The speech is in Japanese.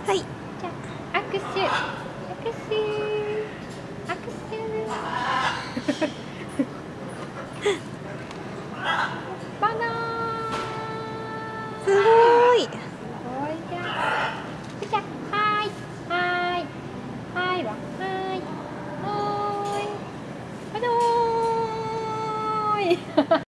はい。 じゃあ握手バナーすごい。 すごいじゃん。じゃあはーいはーいはーいはーいはーいバナーイ